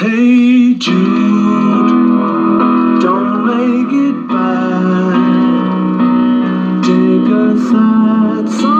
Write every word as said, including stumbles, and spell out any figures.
Hey Jude, don't make it bad. Take a sad song.